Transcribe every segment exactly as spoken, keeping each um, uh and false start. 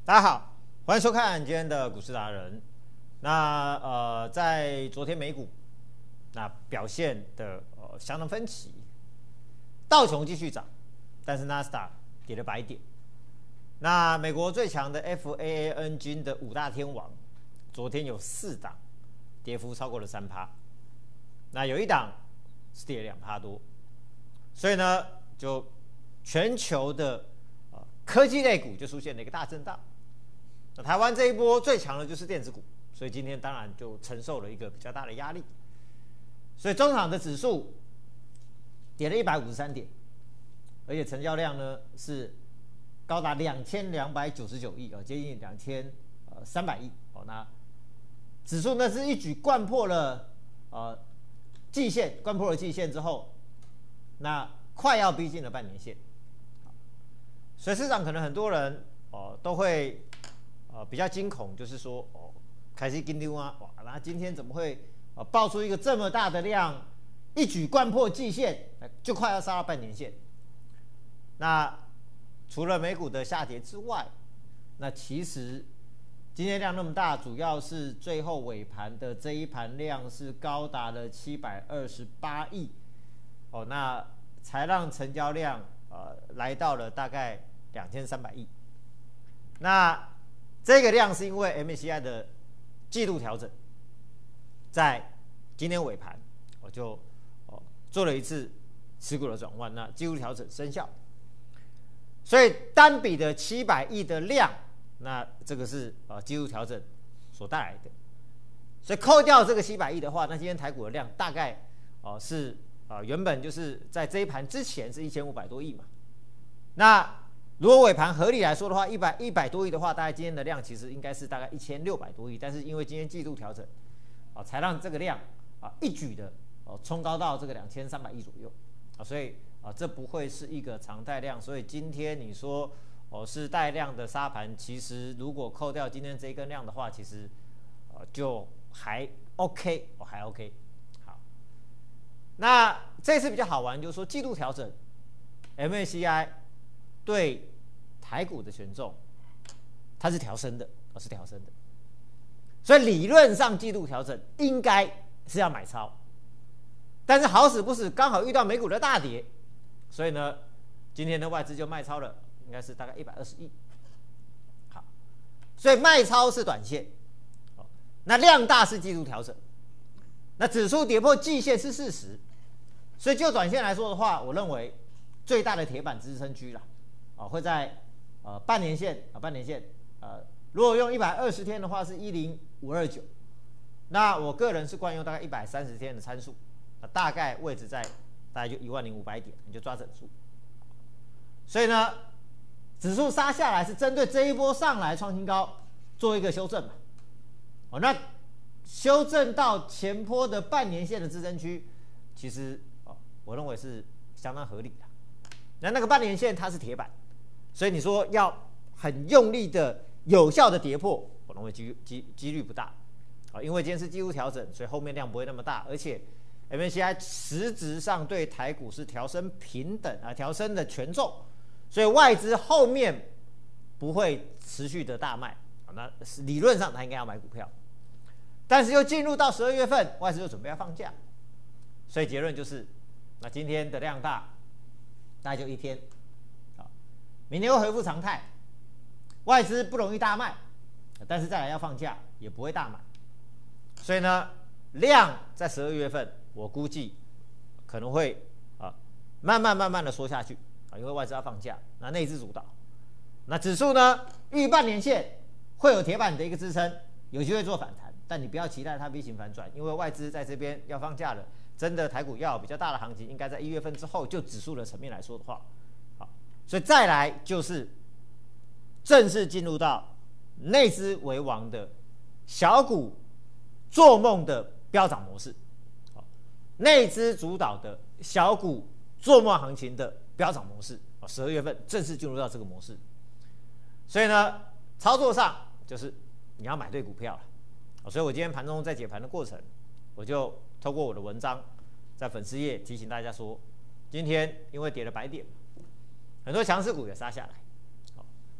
大家好，欢迎收看今天的股市达人。那呃，在昨天美股那表现的呃相当分歧，道琼继续涨，但是纳斯达克跌了百点。那美国最强的 F A A N 军的五大天王，昨天有四档跌幅超过了三趴，那有一档是跌了两趴多，所以呢，就全球的呃科技类股就出现了一个大震荡。那台湾这一波最强的就是电子股，所以今天当然就承受了一个比较大的压力。所以中场的指数跌了一百五十三点，而且成交量呢是高达两千两百九十九亿啊，接近两千呃三百亿哦。那指数呢是一举掼破了呃季线，掼破了季线之后，那快要逼近了半年线。所以市场可能很多人哦、呃、都会。呃，比较惊恐，就是说，哦，开始跟丢啊，哇，那今天怎么会呃爆出一个这么大的量，一举掼破季线，就快要杀到半年线。那除了美股的下跌之外，那其实今天量那么大，主要是最后尾盘的这一盘量是高达了七百二十八亿，哦，那才让成交量呃来到了大概两千三百亿，那。这个量是因为 M A C I 的季度调整，在今天尾盘我就哦做了一次持股的转换，那季度调整生效，所以单笔的七百亿的量，那这个是呃季度调整所带来的，所以扣掉这个七百亿的话，那今天台股的量大概哦、呃、是啊、呃、原本就是在这一盘之前是一千五百多亿嘛，那。如果尾盘合理来说的话，一百一百多亿的话，大概今天的量其实应该是大概一千六百多亿，但是因为今天季度调整，啊，才让这个量啊一举的哦冲高到这个两千三百亿左右，啊，所以啊这不会是一个常态量，所以今天你说哦是带量的杀盘，其实如果扣掉今天这一根量的话，其实啊就还 OK， 哦还 OK， 好，那这次比较好玩就是说季度调整 ，M A C I。对台股的权重，它是调升的，哦是调升的，所以理论上季度调整应该是要买超，但是好死不死刚好遇到美股的大跌，所以呢，今天的外资就卖超了，应该是大概一百二十亿。好，所以卖超是短线，哦，那量大是季度调整，那指数跌破季线是事实，所以就短线来说的话，我认为最大的铁板支撑区啦。啊，会在呃半年线啊，半年线呃，如果用一百二十天的话是一零五二九，那我个人是惯用大概一百三十天的参数，啊，大概位置在大概就一万零五百点，你就抓整数。所以呢，指数杀下来是针对这一波上来创新高做一个修正嘛，哦，那修正到前波的半年线的支撑区，其实哦，我认为是相当合理的。那那个半年线它是铁板。所以你说要很用力的、有效的跌破，我认为几几几率不大，啊，因为今天是季度调整，所以后面量不会那么大，而且 M A C I 实质上对台股是调升平等啊，调升的权重，所以外资后面不会持续的大卖，啊，那理论上它应该要买股票，但是又进入到十二月份，外资就准备要放假，所以结论就是，那今天的量大，大概就一天。明天会恢复常态，外资不容易大卖，但是再来要放假也不会大买，所以呢，量在十二月份我估计可能会啊慢慢慢慢的缩下去啊，因为外资要放假，那内资主导，那指数呢逾半年线会有铁板的一个支撑，有机会做反弹，但你不要期待它 V 型反转，因为外资在这边要放假了，真的台股要有比较大的行情，应该在一月份之后，就指数的层面来说的话。所以再来就是正式进入到内资为王的小股做梦的飙涨模式，内资主导的小股做梦行情的飙涨模式，十二月份正式进入到这个模式。所以呢，操作上就是你要买对股票了。所以我今天盘中在解盘的过程，我就透过我的文章在粉丝页提醒大家说，今天因为跌了百点。很多强势股也杀下来，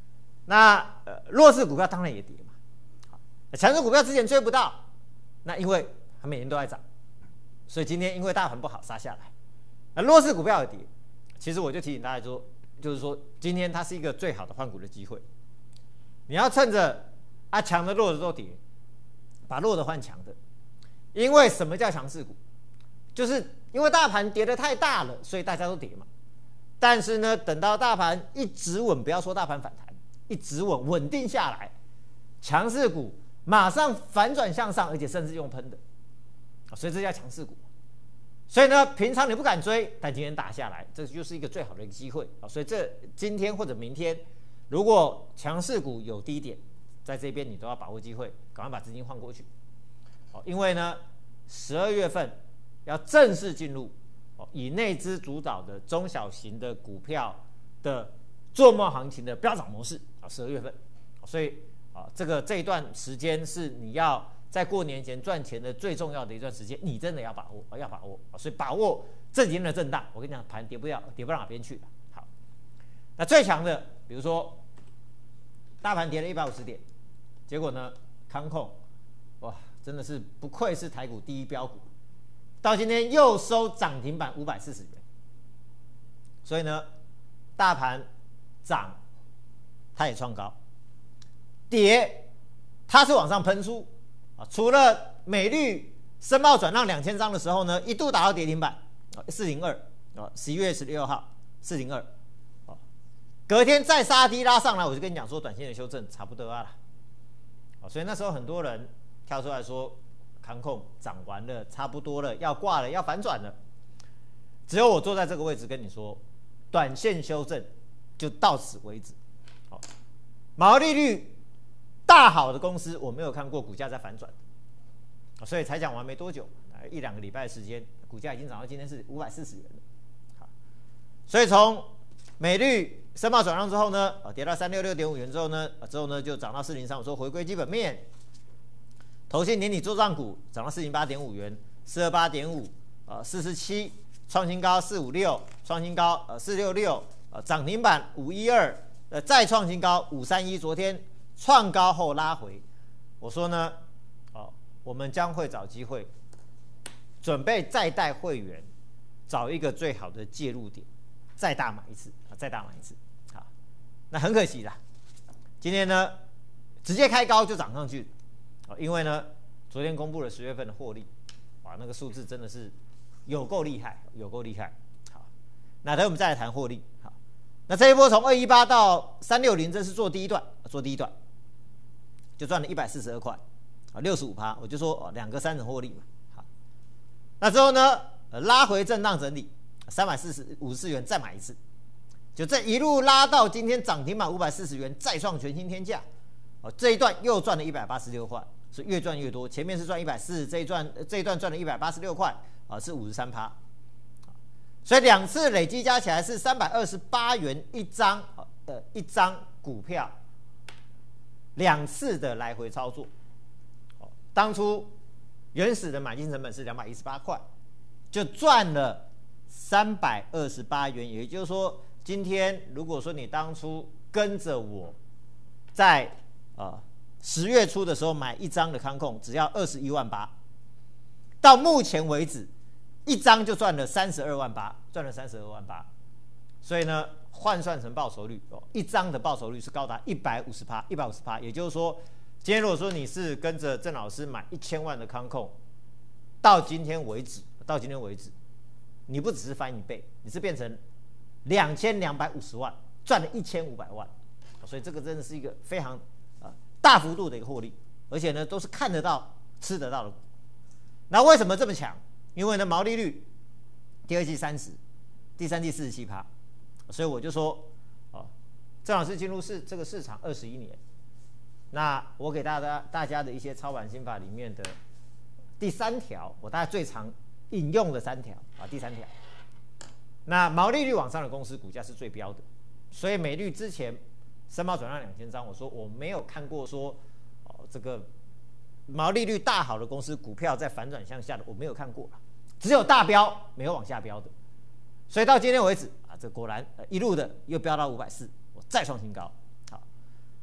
那呃弱势股票当然也跌嘛，好，强势股票之前追不到，那因为它每年都在涨，所以今天因为大盘不好杀下来，那弱势股票也跌。其实我就提醒大家说，就是说今天它是一个最好的换股的机会，你要趁着啊强的弱的都跌，把弱的换强的。因为什么叫强势股？就是因为大盘跌得太大了，所以大家都跌嘛。但是呢，等到大盘一直稳，不要说大盘反弹，一直稳稳定下来，强势股马上反转向上，而且甚至用喷的，所以这叫强势股。所以呢，平常你不敢追，但今天打下来，这就是一个最好的一个机会啊！所以这今天或者明天，如果强势股有低点，在这边你都要把握机会，赶快把资金换过去。哦，因为呢，十二月份要正式进入哦以内资主导的中小型的股票的做梦行情的飙涨模式啊，十二月份，所以啊，这个这一段时间是你要在过年前赚钱的最重要的一段时间，你真的要把握，要把握，所以把握这几天的震荡。我跟你讲，盘跌不了，跌不到哪边去。好，那最强的，比如说大盘跌了一百五十点，结果呢，康控，哇，真的是不愧是台股第一标股，到今天又收涨停板五百四十元。所以呢，大盘涨，它也创高，跌，它是往上喷出。啊，除了美绿申报转让两千张的时候呢，一度打到跌停板，四零二啊，十一月十六号四零二，啊，隔天再杀低拉上来，我就跟你讲说，短线的修正差不多啊了，啊，所以那时候很多人跳出来说，康控涨完了，差不多了，要挂了，要反转了，只有我坐在这个位置跟你说，短线修正就到此为止，好，毛利率大好的公司，我没有看过股价在反转，所以才讲完没多久，一两个礼拜的时间，股价已经涨到今天是五百四十元了。好，所以从美绿申报转让之后呢，跌到三六六点五元之后呢，之后呢就涨到四零三，我说回归基本面。投信年底做账股涨到四零八点五元，四二八点五，呃四十七创新高四五六，创新高呃四六六，呃涨停板五一二，呃再创新高五三一，昨天创高后拉回，我说呢，哦，我们将会找机会，准备再带会员找一个最好的介入点，再大买一次啊，再大买一次，好，那很可惜啦，今天呢直接开高就涨上去，啊，因为呢昨天公布了十月份的获利，哇，那个数字真的是有够厉害，有够厉害，好，那等我们再来谈获利，好，那这一波从二一八到三六零，这是做第一段，做第一段。就赚了一百四十二块，啊，六十五趴，我就说哦，两个三成获利嘛，好，那之后呢，呃、拉回震荡整理，三百四十五十四元再买一次，就这一路拉到今天涨停板五百四十元，再创全新天价，哦，这一段又赚了一百八十六块，是越赚越多，前面是赚一百四十，这一段这一段赚了一百八十六块，啊，是五十三趴，所以两次累计加起来是三百二十八元一张，呃，一张股票。两次的来回操作，哦，当初原始的买进成本是两百一十八块，就赚了三百二十八元。也就是说，今天如果说你当初跟着我在呃十月初的时候买一张的康控，只要二十一万八，到目前为止一张就赚了三十二万八，赚了三十二万八。所以呢，换算成报酬率，哦，一张的报酬率是高达一百五十趴，一百五十趴。也就是说，今天如果说你是跟着郑老师买一千万的康控，到今天为止，到今天为止，你不只是翻一倍，你是变成两千两百五十万，赚了一千五百万。所以这个真的是一个非常呃大幅度的一个获利，而且呢都是看得到、吃得到的股。那为什么这么强？因为呢毛利率第二季三十，第三季四十七趴。所以我就说，哦，郑老师进入市这个市场二十一年，那我给大家大家的一些操盘心法里面的第三条，我大概最常引用的三条啊，第三条，那毛利率往上的公司股价是最标的，所以美绿之前申报转让两千张，我说我没有看过说，哦，这个毛利率大好的公司股票在反转向下的，我没有看过，只有大标没有往下标的。所以到今天为止啊，这果然、呃、一路的又飙到五百四，我再创新高。好，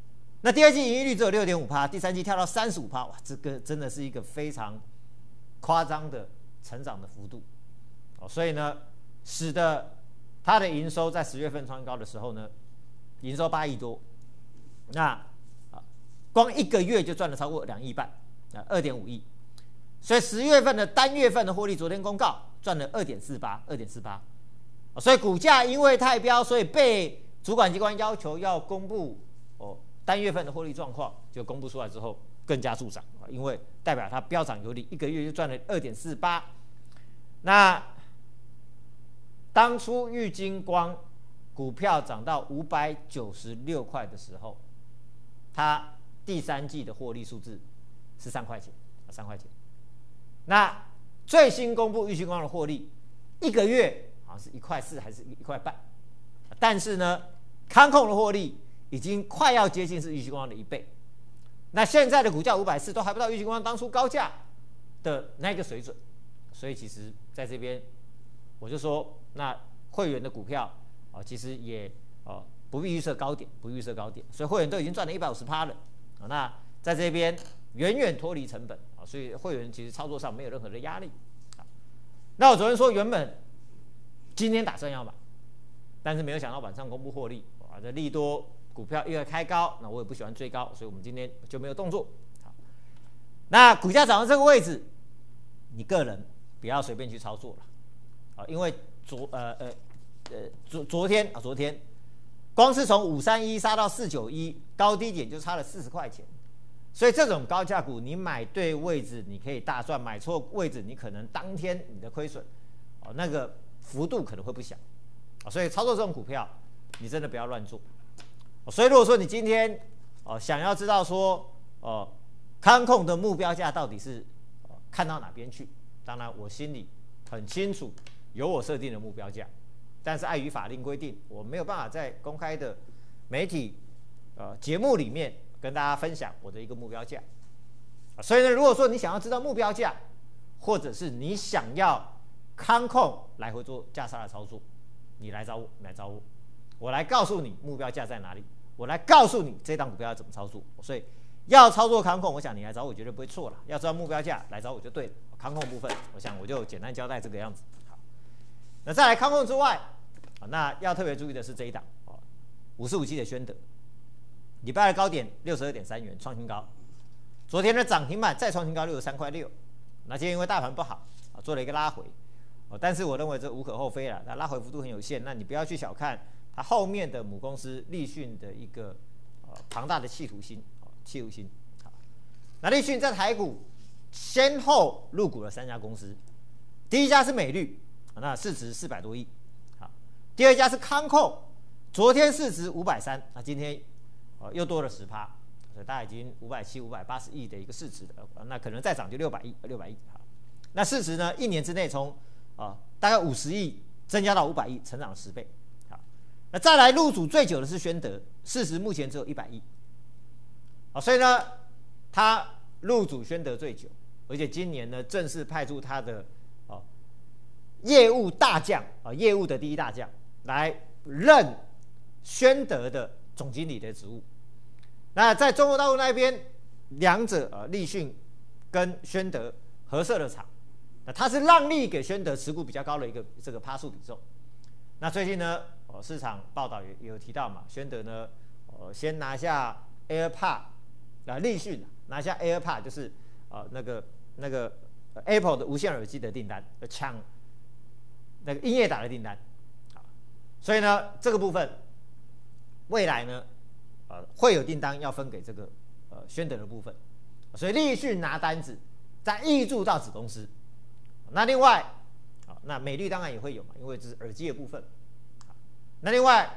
那第二季盈利率只有 百分之六点五， 第三季跳到 百分之三十五， 哇，这个真的是一个非常夸张的成长的幅度。所以呢，使得它的营收在十月份创高的时候呢，营收八亿多，那光一个月就赚了超过两亿半，啊，二点五亿。所以十月份的单月份的获利，昨天公告赚了二点四八，二点四八。所以股价因为太飙，所以被主管机关要求要公布哦单月份的获利状况，就公布出来之后更加助涨，因为代表它飙涨有理，一个月就赚了二点四八。那当初玉晶光股票涨到五百九十六块的时候，它第三季的获利数字是三块钱，三块钱。那最新公布玉晶光的获利，一个月好像是一块四还是一块半，但是呢，康控的获利已经快要接近是玉晶光的一倍。那现在的股价五百四都还不到玉晶光当初高价的那个水准，所以其实在这边我就说，那会员的股票啊，其实也啊不必预设高点，不预设高点，所以会员都已经赚了 百分之一百五十 了啊。那在这边远远脱离成本啊，所以会员其实操作上没有任何的压力啊。那我昨天说原本今天打算要买，但是没有想到晚上公布获利啊，这利多股票又要开高，那我也不喜欢追高，所以我们今天就没有动作。好，那股价涨到这个位置，你个人不要随便去操作了啊，因为昨呃呃呃昨昨天啊昨天光是从五三一杀到四九一，高低点就差了四十块钱。所以这种高价股，你买对位置，你可以大赚；买错位置，你可能当天你的亏损，哦，那个幅度可能会不小，啊，所以操作这种股票，你真的不要乱做。所以如果说你今天哦想要知道说哦康控的目标价到底是哦看到哪边去，当然我心里很清楚，有我设定的目标价，但是碍于法令规定，我没有办法在公开的媒体呃节目里面跟大家分享我的一个目标价。所以呢，如果说你想要知道目标价，或者是你想要康控来回做价差的操作，你来找我，你来找我，我来告诉你目标价在哪里，我来告诉你这档股票要怎么操作。所以要操作康控，我想你来找我绝对不会错了。要知道目标价，来找我就对了。康控部分，我想我就简单交代这个样子。好，那再来康控之外，那要特别注意的是这一档五四五七的宣德，礼拜的高点六十二点三元创新高，昨天的涨停板再创新高六十三块六。那今天因为大盘不好啊，做了一个拉回，但是我认为这无可厚非了，那拉回幅度很有限，那你不要去小看它后面的母公司立讯的一个呃庞大的企图心，企图心。好，那立讯在台股先后入股了三家公司，第一家是美律，那市值四百多亿，好，第二家是康控，昨天市值五百三，那今天呃又多了十趴。所以大概已经五百七、五百八十亿的一个市值了，那可能再涨就六百亿，六百亿。好，那市值呢，一年之内从啊、呃、大概五十亿增加到五百亿，成长了十倍。好，那再来入主最久的是宣德，市值目前只有一百亿。好，所以呢，他入主宣德最久，而且今年呢正式派出他的啊、呃、业务大将啊、呃、业务的第一大将来任宣德的总经理的职务。那在中国大陆那边，两者呃立讯跟宣德合设的厂，那它是让利给宣德持股比较高的一个这个趴数比重。那最近呢，呃市场报道也有提到嘛，宣德呢，呃先拿下 AirPod， 啊立讯拿下 AirPod 就是呃那个那个 Apple 的无线耳机的订单，抢那个英业达的订单，好，所以呢这个部分未来呢。呃，会有订单要分给这个呃宣德的部分，所以立讯拿单子再挹注到子公司。那另外，啊，那美律当然也会有嘛，因为这是耳机的部分。那另外，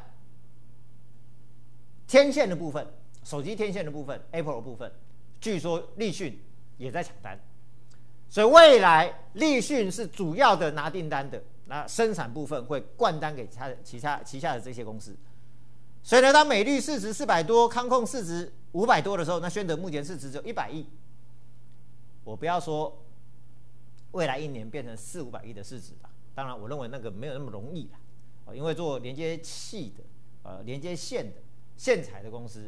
天线的部分，手机天线的部分 ，Apple 的部分，据说立讯也在抢单，所以未来立讯是主要的拿订单的，那生产部分会灌单给其他其他旗下的这些公司。所以呢，当美律市值四百多，康控市值五百多的时候，那宣德目前市值只有一百亿。我不要说未来一年变成四五百亿的市值了，当然我认为那个没有那么容易啦，因为做连接器的、呃连接线的线材的公司，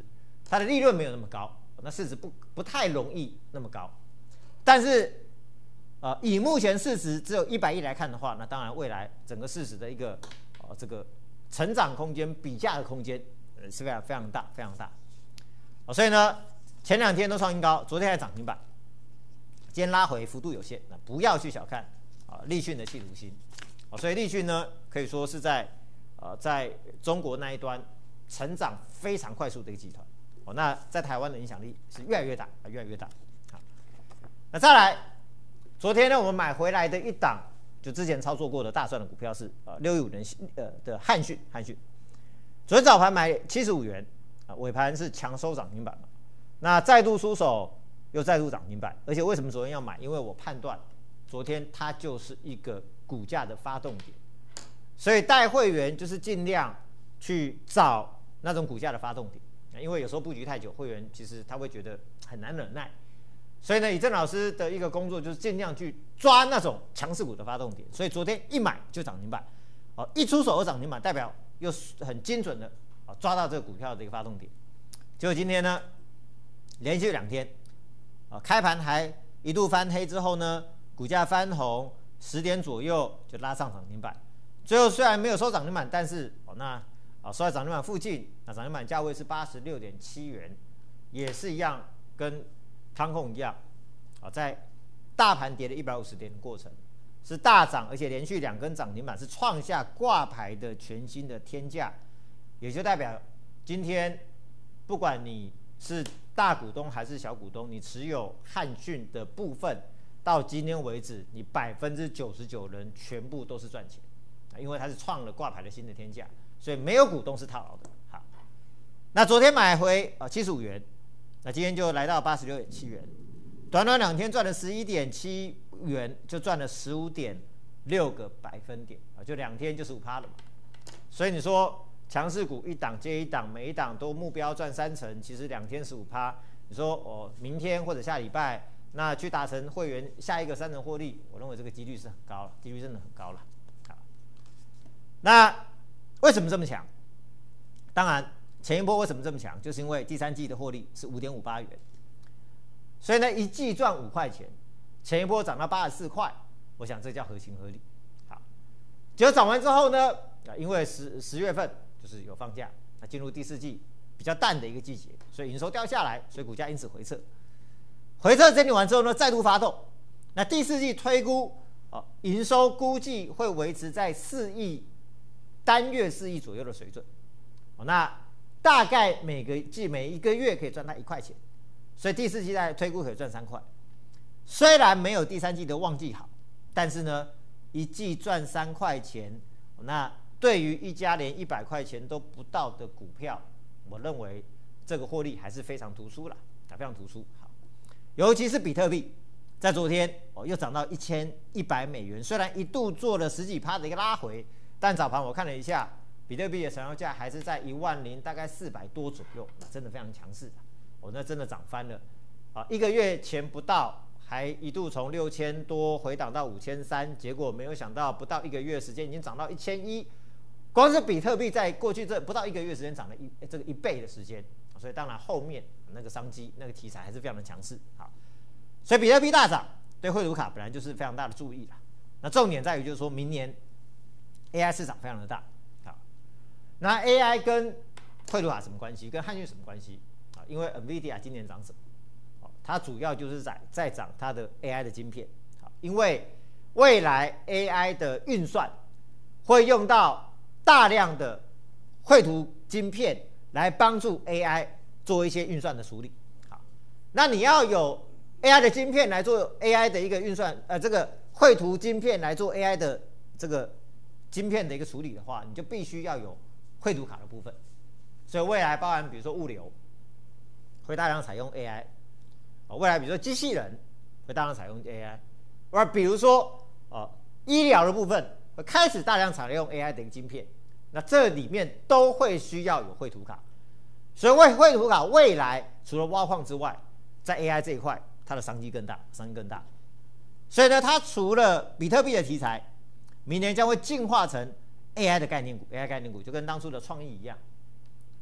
它的利润没有那么高，那市值不不太容易那么高。但是，呃，以目前市值只有一百亿来看的话，那当然未来整个市值的一个呃这个成长空间、比价的空间，呃是非常非常大、非常大。哦，所以呢，前两天都创新高，昨天还涨停板，今天拉回幅度有限，那不要去小看啊立讯的企图心。哦，所以立讯呢，可以说是在呃在中国那一端成长非常快速的一个集团。哦，那在台湾的影响力是越来越大，啊，越来越大。好，那再来，昨天呢，我们买回来的一档，就之前操作过的大赚的股票是呃六一五零呃的汉讯，汉讯，昨天早盘买七十五元，啊，尾盘是强收涨停板嘛，那再度出手又再度涨停板，而且为什么昨天要买？因为我判断昨天它就是一个股价的发动点，所以带会员就是尽量去找那种股价的发动点。因为有时候布局太久，会员其实他会觉得很难忍耐，所以呢，以郑老师的一个工作就是尽量去抓那种强势股的发动点。所以昨天一买就涨停板，哦，一出手就涨停板，代表又很精准的啊抓到这个股票的一个发动点。结果今天呢，连续两天，啊开盘还一度翻黑之后呢，股价翻红，十点左右就拉上涨停板。最后虽然没有收涨停板，但是哦那。啊，收在涨停板附近，那涨停板价位是八十六点七元，也是一样，跟康控一样，啊，在大盘跌了一百五十点的过程，是大涨，而且连续两根涨停板是创下挂牌的全新的天价，也就代表今天不管你是大股东还是小股东，你持有汉讯的部分，到今天为止，你百分之九十九人全部都是赚钱，因为它是创了挂牌的新的天价。所以没有股东是套牢的。好，那昨天买回啊七十五元，那今天就来到八十六点七元，短短两天赚了十一点七元，就赚了十五点六个百分点啊，就两天就十五趴了嘛。所以你说强势股一档接一档，每一档都目标赚三成，其实两天十五趴，你说哦明天或者下礼拜，那去达成会员下一个三成获利，我认为这个几率是很高了，几率真的很高了。好，那。为什么这么强？当然，前一波为什么这么强，就是因为第三季的获利是 五点五八元，所以呢，一季赚五块钱，前一波涨到八十四块，我想这叫合情合理。好，结果涨完之后呢，啊，因为十十月份就是有放假，那进入第四季比较淡的一个季节，所以营收掉下来，所以股价因此回撤。回撤整理完之后呢，再度发动，那第四季推估啊，营收估计会维持在四亿。单月四亿左右的水准，哦，那大概每个季每一个月可以赚到一块钱，所以第四季在推估可以赚三块。虽然没有第三季的旺季好，但是呢，一季赚三块钱，那对于一家连一百块钱都不到的股票，我认为这个获利还是非常突出了，啊，非常突出。好，尤其是比特币，在昨天哦又涨到一千一百美元，虽然一度做了十几趴的一个拉回。但早盘我看了一下，比特币的成交价还是在一万零大概四百多左右，那真的非常强势的，哦，那真的涨翻了，啊，一个月前不到，还一度从六千多回档到五千三，结果没有想到不到一个月时间已经涨到一千一，光是比特币在过去这不到一个月时间涨了一这个一倍的时间，所以当然后面那个商机那个题材还是非常的强势，好，所以比特币大涨对汇读卡本来就是非常大的注意了，那重点在于就是说明年。A I 市场非常的大，好，那 A I 跟汇读卡什么关系？跟汉讯什么关系？啊，因为 NVIDIA 今年涨什么？它主要就是在在涨它的 A I 的晶片，好，因为未来 A I 的运算会用到大量的绘图晶片来帮助 A I 做一些运算的处理，好，那你要有 A I 的晶片来做 A I 的一个运算，呃，这个绘图晶片来做 A I 的这个。晶片的一个处理的话，你就必须要有绘图卡的部分，所以未来包含比如说物流会大量采用 A I， 未来比如说机器人会大量采用 A I， 而比如说呃医疗的部分会开始大量采用 A I 的一个晶片，那这里面都会需要有绘图卡，所以为绘图卡未来除了挖矿之外，在 A I 这一块它的商机更大，商机更大，所以呢，它除了比特币的题材。明年将会进化成 A I 的概念股 ，A I 概念股就跟当初的创意一样，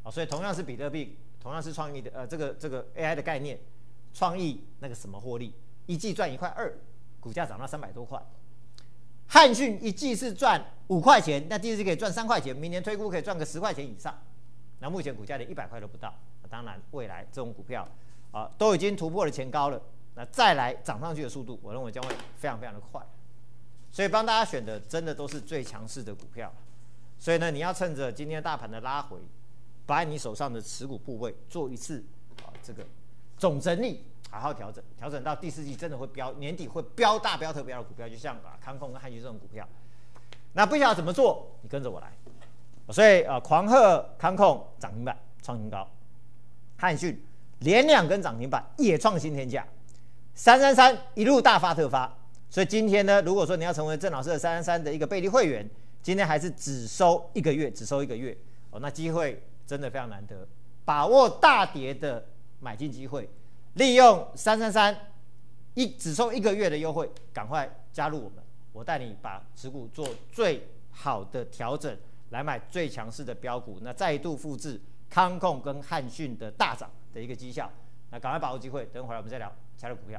啊，所以同样是比特币，同样是创意的呃这个这个 A I 的概念，创意那个什么获利，一季赚一块二，股价涨到三百多块。汉讯一季是赚五块钱，那第二季可以赚三块钱，明年推估可以赚个十块钱以上。那目前股价连一百块都不到，当然未来这种股票啊都已经突破了前高了，那再来涨上去的速度，我认为将会非常非常的快。所以帮大家选的真的都是最强势的股票，所以呢，你要趁着今天大盘的拉回，把你手上的持股部位做一次啊这个总整理。好好调整，调整到第四季真的会飙，年底会飙大飙特飙的股票，就像啊康控跟汉讯这种股票。那不晓得怎么做，你跟着我来。所以呃，狂贺康控涨停板创新高，汉讯连两根涨停板也创新天价，三三三一路大发特发。所以今天呢，如果说你要成为郑老师的三三三的一个贝利会员，今天还是只收一个月，只收一个月哦，那机会真的非常难得，把握大跌的买进机会。利用三三三一只收一个月的优惠，赶快加入我们，我带你把持股做最好的调整，来买最强势的标股，那再度复制康控跟汉讯的大涨的一个绩效，那赶快把握机会，等会儿我们再聊其他的股票。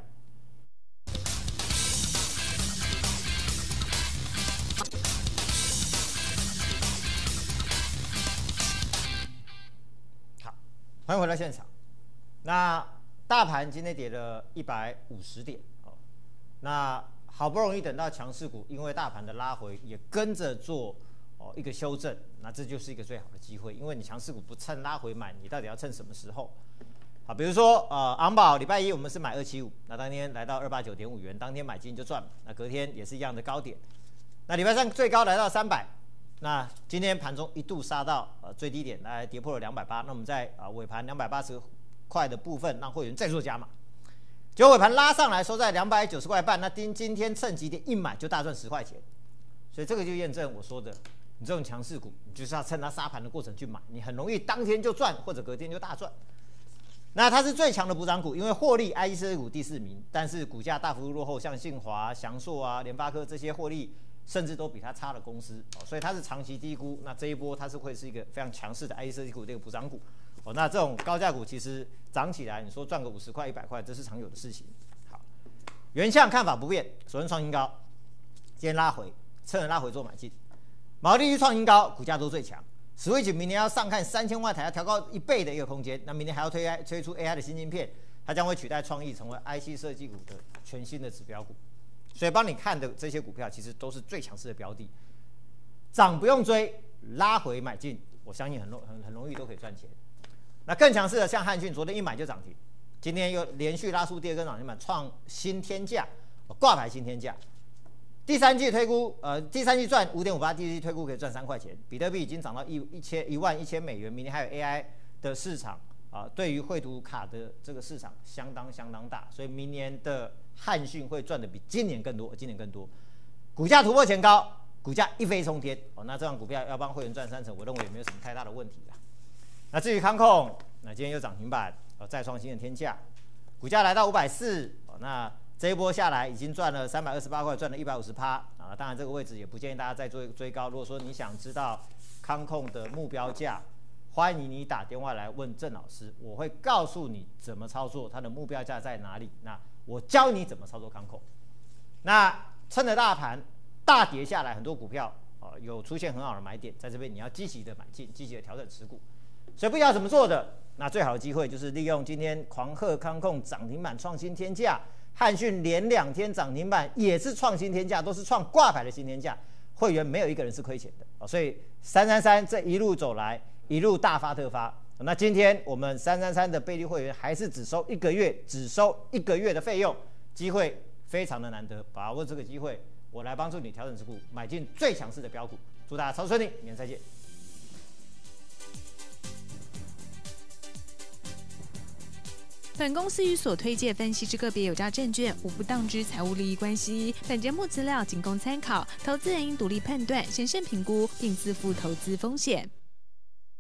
好，欢迎回到现场，那。大盘今天跌了一百五十点哦，那好不容易等到强势股，因为大盘的拉回也跟着做哦一个修正，那这就是一个最好的机会，因为你强势股不趁拉回买，你到底要趁什么时候？好，比如说呃昂宝礼拜一我们是买二七五，那当天来到二八九点五元，当天买进就赚了，那隔天也是一样的高点，那礼拜三最高来到三百，那今天盘中一度杀到呃最低点，来跌破了两百八，那我们在啊、呃、尾盘两百八十。块的部分让会员再做加码，结果尾盘拉上来收在两百九十块半，那今今天趁急点一买就大赚十块钱，所以这个就验证我说的，你这种强势股，你就是要趁它杀盘的过程去买，你很容易当天就赚，或者隔天就大赚。那它是最强的补涨股，因为获利 I E 设计股第四名，但是股价大幅度落后，像信华、祥硕啊、联发科这些获利甚至都比它差的公司，所以它是长期低估。那这一波它是会是一个非常强势的 I E 设计股这个补涨股。哦，那这种高价股其实涨起来，你说赚个五十块、一百块，这是常有的事情。好，原相看法不变，首先创新高，今天拉回，趁着拉回做买进，毛利率创新高，股价都最强。Switch 明年要上看三千万台，要调高一倍的一个空间。那明年还要推推出 A I 的新晶片，它将会取代创意，成为 I C 设计股的全新的指标股。所以帮你看的这些股票，其实都是最强势的标的，涨不用追，拉回买进，我相信很容很很容易都可以赚钱。那更强势的像汉讯，昨天一买就涨停，今天又连续拉出第二根涨停板，创新天价，挂牌新天价。第三季推估，呃，第三季赚五点五八，第四季推估可以赚三块钱。比特币已经涨到一一千一万一千美元，明年还有 A I 的市场啊、呃，对于绘图卡的这个市场相当相当大，所以明年的汉讯会赚的比今年更多，今年更多。股价突破前高，股价一飞冲天哦，那这张股票要帮会员赚三成，我认为也没有什么太大的问题啦。那至于康控，那今天又涨停板，呃，再创新的天价，股价来到五百四，哦，那这一波下来已经赚了三百二十八块，赚了一百五十趴啊！当然这个位置也不建议大家再追追高。如果说你想知道康控的目标价，欢迎你打电话来问郑老师，我会告诉你怎么操作，它的目标价在哪里。那我教你怎么操作康控。那趁着大盘大跌下来，很多股票啊、呃、有出现很好的买点，在这边你要积极的买进，积极的调整持股。所以不知道怎么做的，那最好的机会就是利用今天狂贺康控涨停板创新天价。汉讯连两天涨停板也是创新天价，都是创挂牌的新天价，会员没有一个人是亏钱的、哦、所以三三三这一路走来，一路大发特发。那今天我们三三三的贝利会员还是只收一个月，只收一个月的费用，机会非常的难得，把握这个机会，我来帮助你调整持股，买进最强势的标股。祝大家操作顺利，明天再见。 本公司与所推介分析之个别有价证券无不当之财务利益关系。本节目资料仅供参考，投资人应独立判断、审慎评估，并自负投资风险。